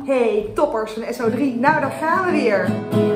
Hey, toppers van SO3. Nou, daar gaan we weer.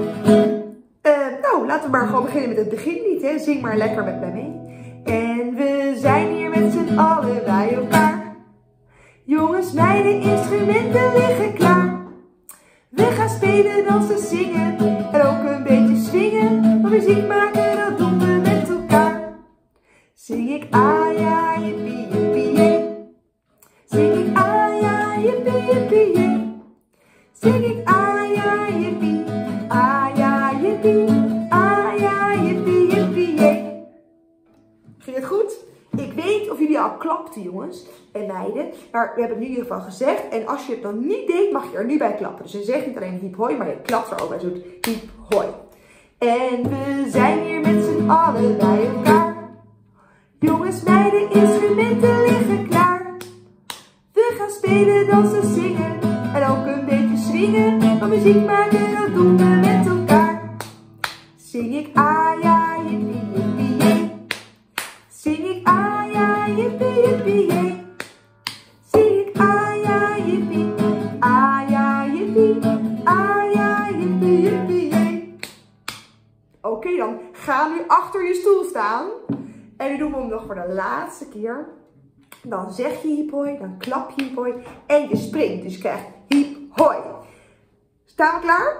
Nou, laten we maar gewoon beginnen met het beginlied. Hè. Zing maar lekker met mij mee. En we zijn hier met z'n allen bij elkaar. Jongens, meiden, instrumenten liggen klaar. We gaan spelen, dansen, zingen en ook een beetje swingen. Maar muziek maken, dat doen we met elkaar. Zing ik ah ja, jippie, jippie, jee. Zing ik ah ja, jippie, jippie, jee. Zing ik ah ja, jippie, ah ja, jippie, ah ja, jippie, jippie, jee. Ging het goed? Ik weet of jullie al klapten, jongens en meiden, maar we hebben het nu in ieder geval gezegd. En als je het nog niet deed, mag je er nu bij klappen. Dus je zegt niet alleen hiep hoi, maar je klapt er ook bij. Zo hiep hoi. En we zijn hier met z'n allen bij elkaar. Jongens, meiden, instrumenten liggen klaar. We gaan spelen, dansen, zingen en ook een beetje swingen. Maar muziek maken, dat doen we met elkaar. Zing ik ah ja, jippie, jippie, jee. Zing ik ah ja, jippie, jippie, jee. Zing ik ah ja, jippie, ah ja, jippie, ah ja, jippie, jippie, jee. Oké, dan ga nu achter je stoel staan. En nu doen we hem nog voor de laatste keer. Dan zeg je hiep hoi, dan klap je hiep hoi en je springt. Dus je krijgt hiep hoi. Staan we klaar?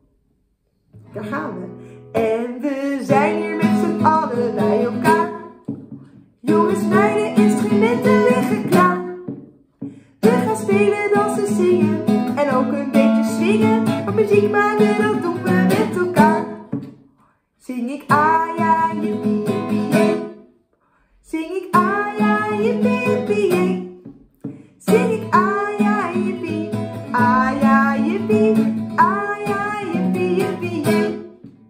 Daar gaan we. En we zijn hier met z'n allen bij elkaar. Jongens, meiden, instrumenten liggen klaar. We gaan spelen, dansen, zingen en ook een beetje swingen. Maar muziek maken, dat doen we met elkaar. Zing ik ah ja, jippie, jippie, jee. Zing ik ah ja, jippie, jippie, jee. Zing ik ah ja, jippie, ah ja, jippie, ah ja, jippie, jippie, jee.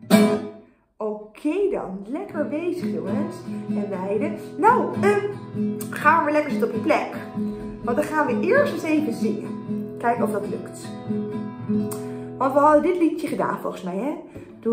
Oké dan, lekker bezig jongens en meiden. Nou, gaan we weer lekker zitten op je plek. Want dan gaan we eerst eens even zingen. Kijken of dat lukt. Want we hadden dit liedje gedaan volgens mij, hè?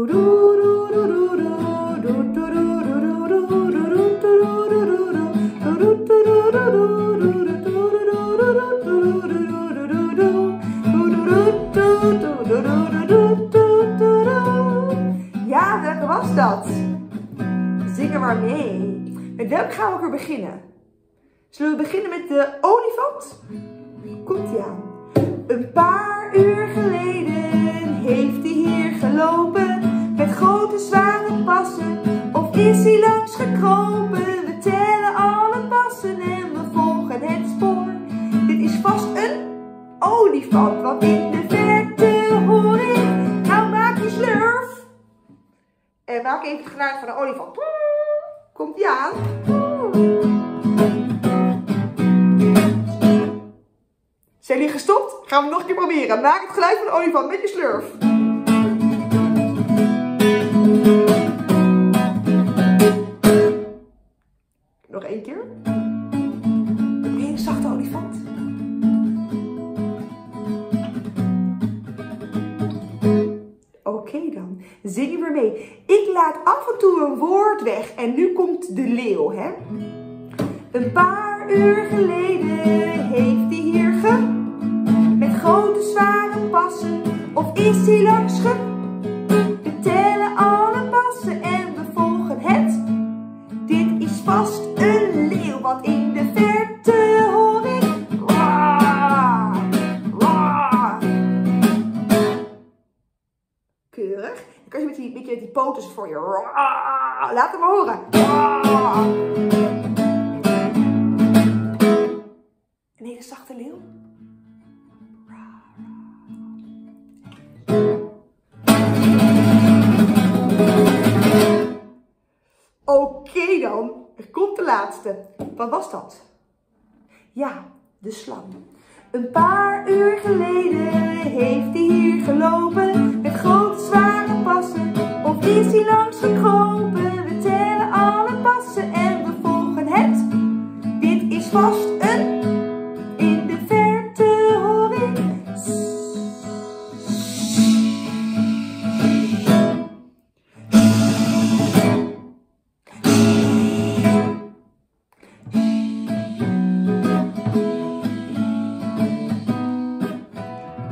Ja, welke was dat? Zing er maar mee. Met welke gaan we ook weer beginnen? Zullen we beginnen met de olifant? Komt-ie aan. Een paar uur geleden heeft hij hier gelopen met grote zware passen. Of is hij langs gekropen? We tellen alle passen en we volgen het spoor. Dit is vast een olifant, want in de verte hoor ik. Nou maak je slurf. En maak even het geluid van een olifant. Komt-ie aan. Zijn jullie gestopt? Gaan we nog een keer proberen. Maak het geluid van de olifant met je slurf. Nog één keer. Een hele zachte olifant. Oké dan. Zing je weer mee. Ik laat af en toe een woord weg. En nu komt de leeuw, hè. Een paar uur geleden heeft hij hier met grote zware passen. Of is hij langs we tellen alle passen en we volgen het. Dit is vast een leeuw, want in de verte hoor ik. Waaah, waaah. Keurig. Dan kan je met die poten voor je. Waaah. Laat hem maar horen. Waaah. Een hele zachte leeuw. Oké dan, er komt de laatste. Wat was dat? Ja, de slang. Een paar uur geleden heeft hij hier gelopen met grote zware passen. Of is hij langs gekropen? We tellen alle passen en we volgen het. Dit is vast een. In de verte hoor ik.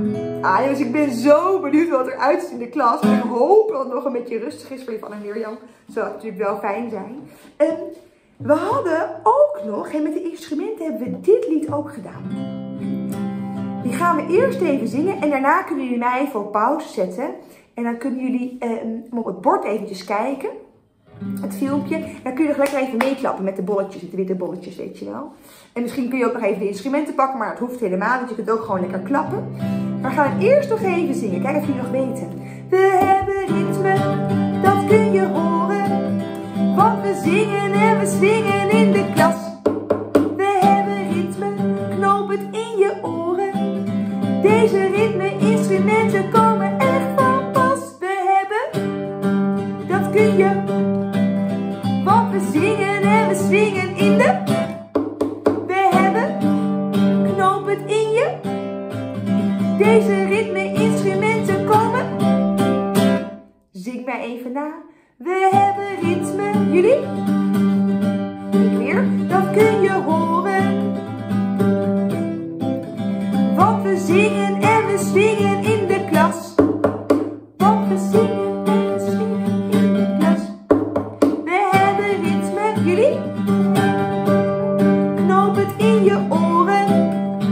Ah jongens, ik ben zo benieuwd wat er uitziet in de klas. En ik hoop dat het nog een beetje rustig is voor je van en Mirjam. Zou natuurlijk wel fijn zijn. We hadden ook nog, en met de instrumenten hebben we dit lied ook gedaan. Die gaan we eerst even zingen en daarna kunnen jullie mij even op pauze zetten. En dan kunnen jullie op het bord eventjes kijken. Het filmpje. En dan kun je nog lekker even meeklappen met de bolletjes, de witte bolletjes, weet je wel. En misschien kun je ook nog even de instrumenten pakken, maar het hoeft helemaal niet. Je kunt ook gewoon lekker klappen. Maar we gaan eerst nog even zingen. Kijk of jullie nog weten. We hebben ritme, dat kun je horen. Want we zingen en we swingen in de klas. We hebben ritme, knoop het in je oren. Deze ritme-instrumenten komen echt van pas. We hebben, dat kun je. Want we zingen en we swingen in de. We hebben, knoop het in je. Deze ritme-instrumenten komen. Zing mij even na. We hebben ritme. Jullie? Ik weer. Dat kun je horen. Want we zingen en we swingen in de klas. Want we zingen en we swingen in de klas. We hebben ritme. Jullie? Knoop het in je oren.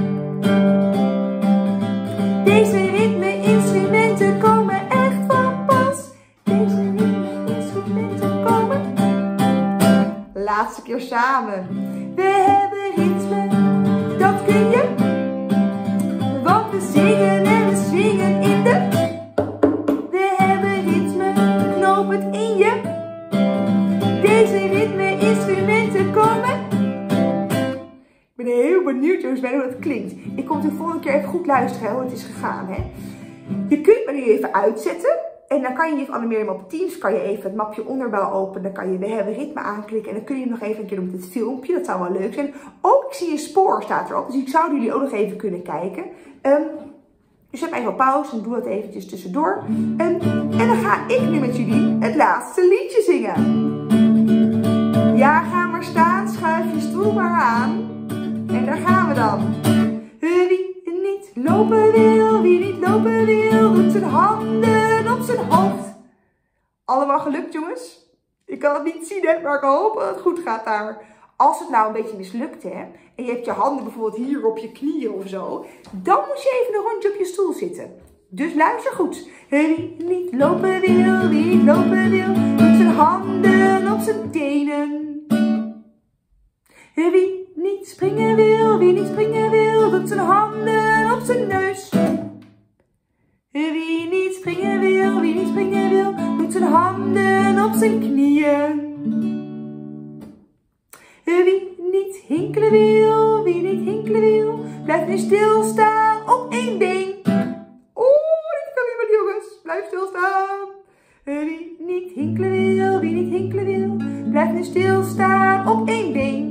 Deze ritme-instrumenten komen echt van pas. Deze ritme-instrumenten komen. Laatste keer samen. We hebben ritme, dat kun je. Want we zingen en we swingen in de. We hebben ritme, knoop het in je. Deze ritme-instrumenten komen. Ik ben heel benieuwd jongens bij hoe het klinkt. Ik kom de volgende keer even goed luisteren hoe het is gegaan. Hè? Je kunt me nu even uitzetten. En dan kan je juf Anne-Mirjam op Teams, kan je even het mapje onderbouw openen. Dan kan je we hebben ritme aanklikken. En dan kun je nog even een keer doen met het filmpje. Dat zou wel leuk zijn. Ook ik zie een spoor staat erop. Dus ik zou jullie ook nog even kunnen kijken. Dus zet maar even op pauze en doe dat eventjes tussendoor. En dan ga ik nu met jullie het laatste liedje zingen. Ja, ga maar staan. Schuif je stoel maar aan. En daar gaan we dan. Wie niet lopen wil, wie niet lopen wil, doet zijn handen op zijn hoofd. Allemaal gelukt jongens? Ik kan het niet zien hè, maar ik hoop dat het goed gaat daar. Als het nou een beetje mislukt hè, en je hebt je handen bijvoorbeeld hier op je knieën of zo, dan moet je even een rondje op je stoel zitten. Dus luister goed. Wie niet lopen wil, wie niet lopen wil, doet zijn handen op zijn tenen. Wie niet springen wil, wie niet springen wil, doet zijn handen op zijn neus. Wie niet springen wil, wie niet springen wil, doet zijn handen op zijn knieën. Wie niet hinkelen wil, wie niet hinkelen wil, blijft nu stilstaan op één been. Oeh, dit kan iemand jongens, blijf stilstaan. Wie niet hinkelen wil, wie niet hinkelen wil, blijft nu stilstaan op één been.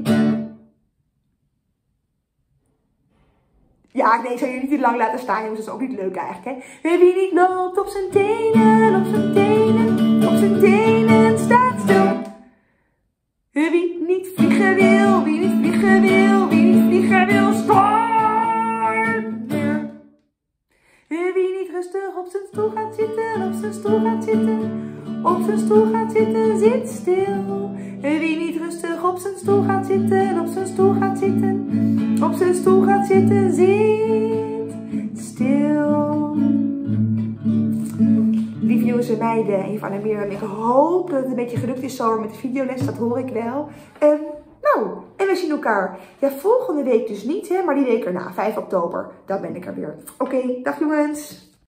Ja, nee, ik zou jullie niet te lang laten staan, jongens. Dat is ook niet leuk eigenlijk, hè. Wie niet loopt op zijn tenen, op zijn tenen, op zijn tenen, staat stil. Wie niet vliegen wil, wie niet vliegen wil, wie niet vliegen wil, start neer. Wie niet rustig op zijn stoel gaat zitten, op zijn stoel gaat zitten, op zijn stoel gaat zitten, zit stil. Wie niet rustig op zijn stoel gaat zitten, op zijn stoel gaat zitten, op zijn stoel gaat zitten, zit stil. Lieve jongens en meiden, en juf Anne-Mirjam, ik hoop dat het een beetje gelukt is zo met de videoles, dat hoor ik wel. Nou, en we zien elkaar, ja, volgende week dus niet, hè, maar die week erna, 5 oktober, dan ben ik er weer. Oké, dag jongens!